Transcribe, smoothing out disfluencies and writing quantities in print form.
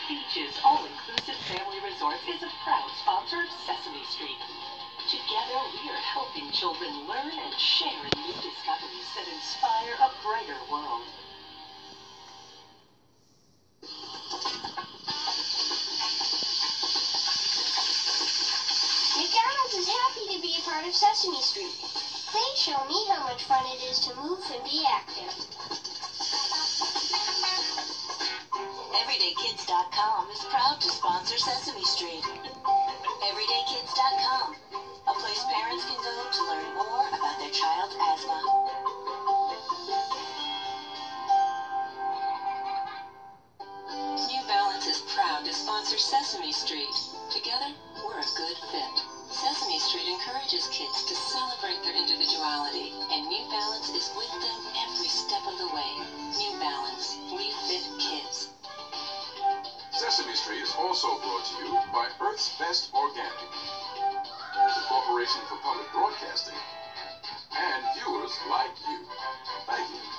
Beaches All-Inclusive Family Resorts is a proud sponsor of Sesame Street. Together, we are helping children learn and share in new discoveries that inspire a brighter world. McDonald's is happy to be a part of Sesame Street. They show me how much fun it is to move and be active. EverydayKids.com is proud to sponsor Sesame Street. EverydayKids.com, a place parents can go to learn more about their child's asthma. New Balance is proud to sponsor Sesame Street. Together, we're a good fit. Sesame Street encourages kids to celebrate their individuality, and New Balance is with them every step of the way. New Balance, we fit kids. Sesame Street is also brought to you by Earth's Best Organic, the Corporation for Public Broadcasting, and viewers like you. Thank you.